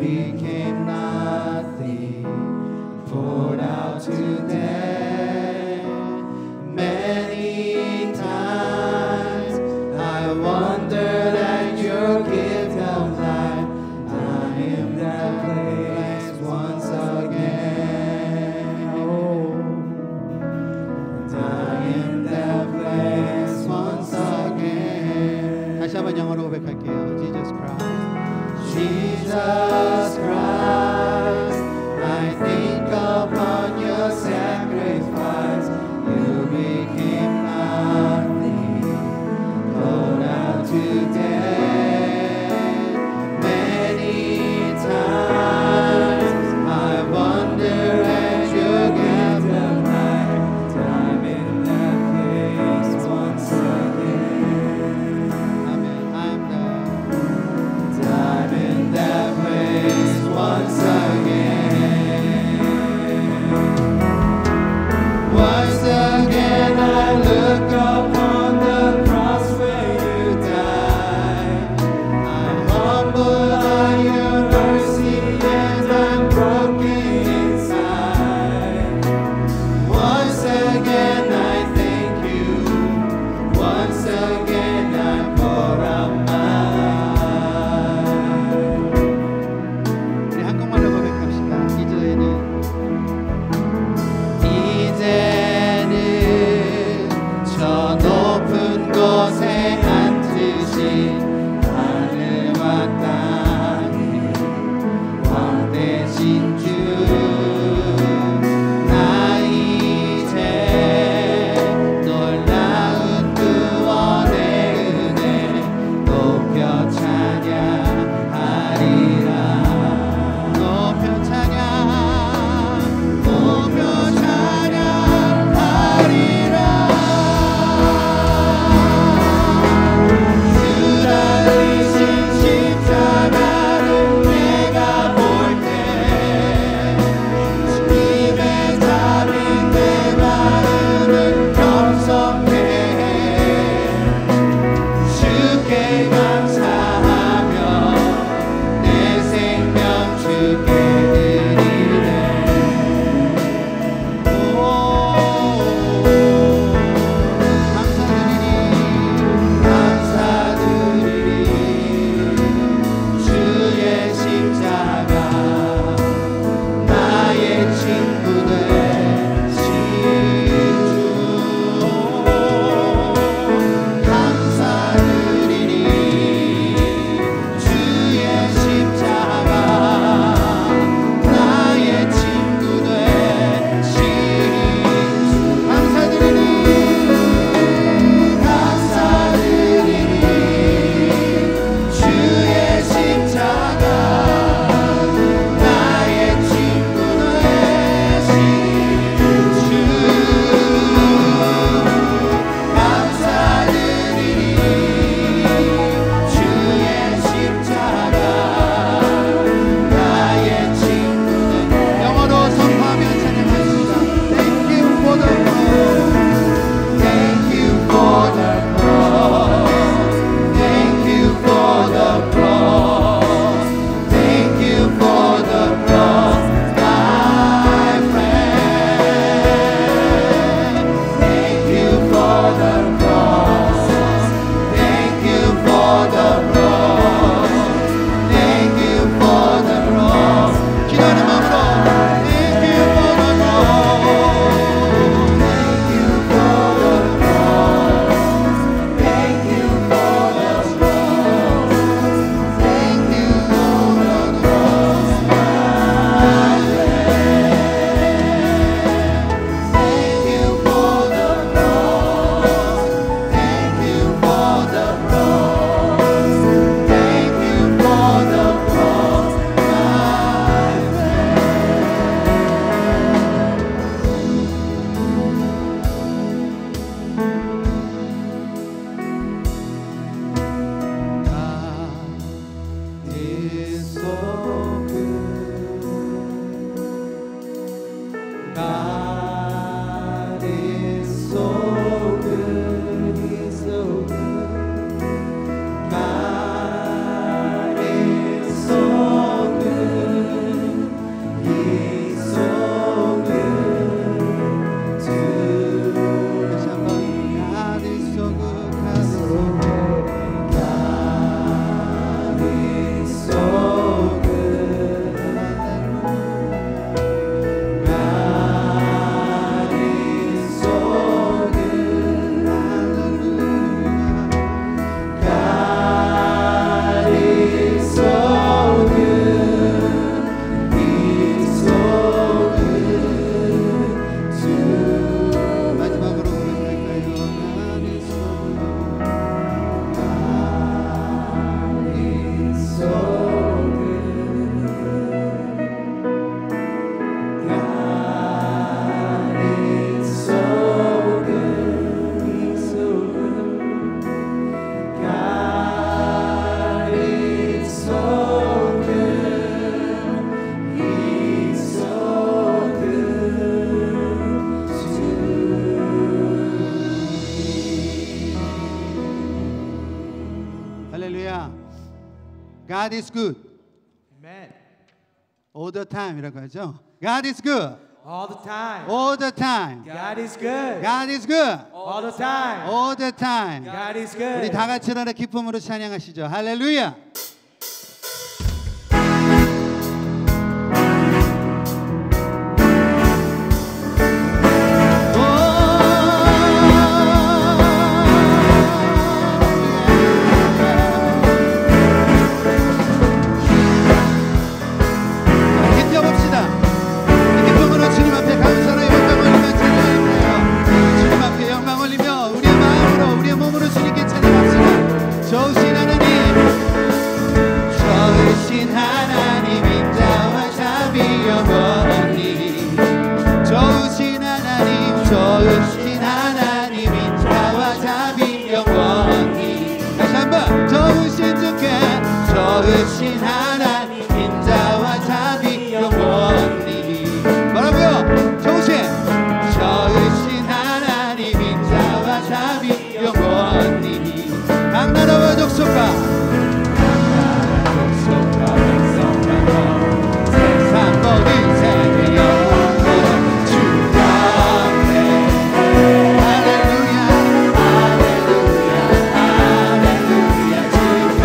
became nothing, poured out to death. Many times I wondered at your gift of life. I am that place once again. Oh, I am that place once again. 다시 한번 영어로 고백할게요. Jesus Christ. Jesus Christ, I think upon your sacrifice. You became nothing, poured out to death. Many times I wonder at your gift of life. I'm in that place once again. Amen. I am that. 할렐루야. God is good. Amen. All the time이라고 하죠. God is good. All the time. All the time. God is good. God is good. All the time. All the time. God is good. 우리 다 같이 일어나 기쁨으로 찬양하시죠. 할렐루야. 좋으신 하나님 인자와 자비 영원히 뭐라고요? 좋으신 하나님 인자와 자비 영원히 각 나라와 족속과 백성과 세상 모든 세계 영원히 주 앞에 할렐루야 할렐루야 할렐루야 주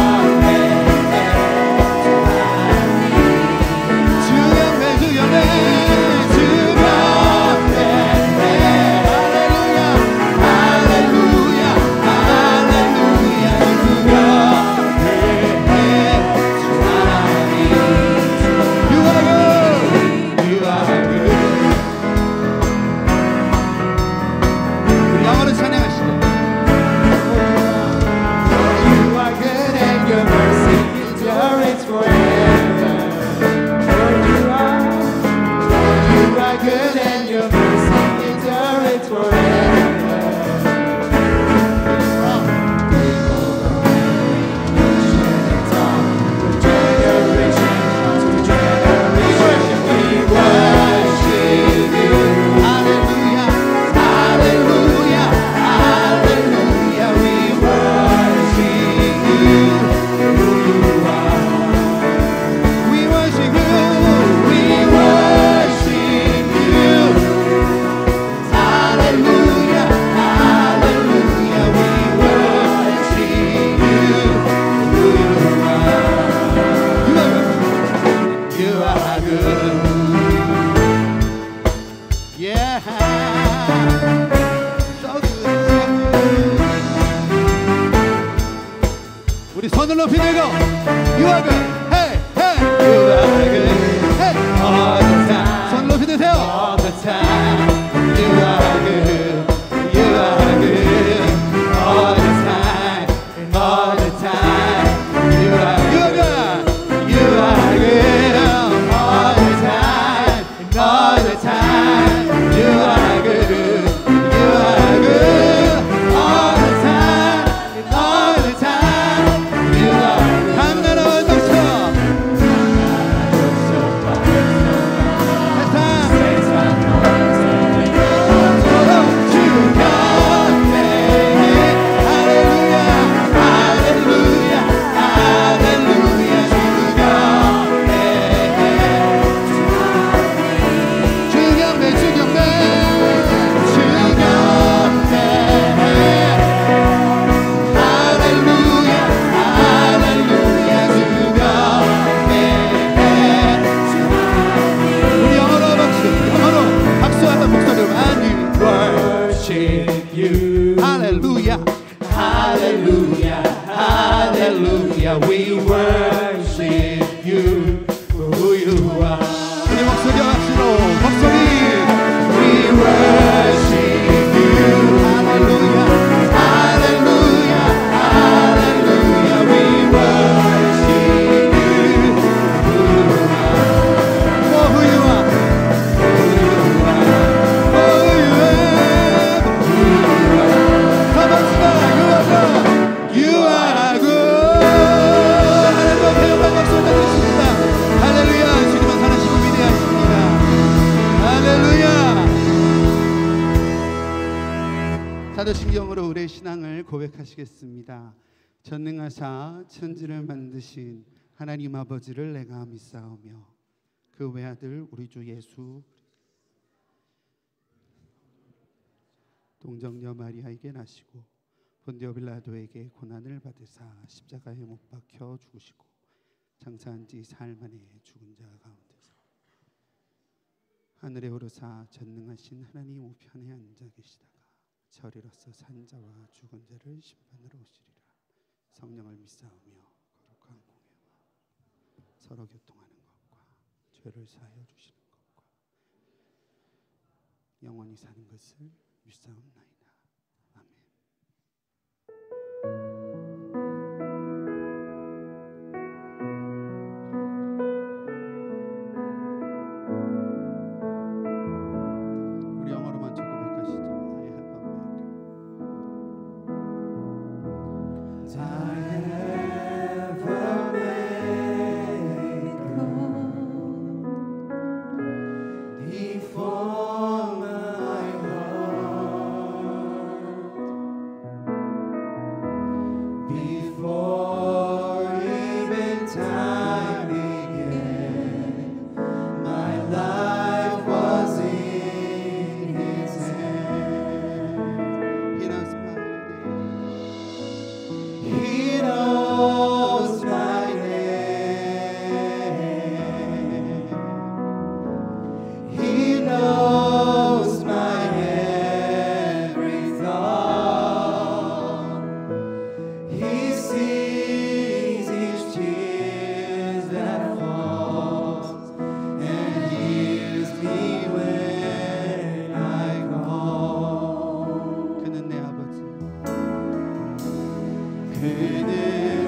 우리 손을 높이 들고 You are good. Hey, hey. You are good. Hey. All the time. 손을 높이 드세요. All the time. You are good. You are good. All the time. All the time. You are good. You are good. All the time. All the time. You are good. You are good. All the time. All the time. You are 각 나라와 족속 Hallelujah, hallelujah, we worship you for who you are. 우리 목소리 합시로 목소리. We worship you. Hallelujah, hallelujah, hallelujah, we worship you for who you are. For who you are. Come on, You are good. 하나님 앞에 영광 박수 올려드리십니다. 할렐루야. 주님은 살아시고 위대하십니다. 할렐루야. 사도신경으로 우리의 신앙을 고백하시겠습니다. 전능하사 천지를 만드신 하나님 아버지를 내가 믿사오며 그 외아들 우리 주 예수 동정녀 마리아에게 나시고 본디오 빌라도에게 고난을 받으사 십자가에 못 박혀 죽으시고 장사한 지 사흘 만에 죽은 자 가운데서 하늘에 오르사 전능하신 하나님 우편에 앉아 계시다가 절이로서 산 자와 죽은 자를 심판하러 오시리라. 성령을 믿사오며 거룩한 공예와 서로 교통하는 것과 죄를 사하여 주시는 것과 영원히 사는 것을 믿사옵나이다. 아멘. 우리 영어로만 고백하시죠. I have a maker before my heart, before even time began, my life was in His hand. He knows my name. He knows my name. He knows my every thought. He sees each tear that falls and hears me when I call. 그는 내 아버지. 그는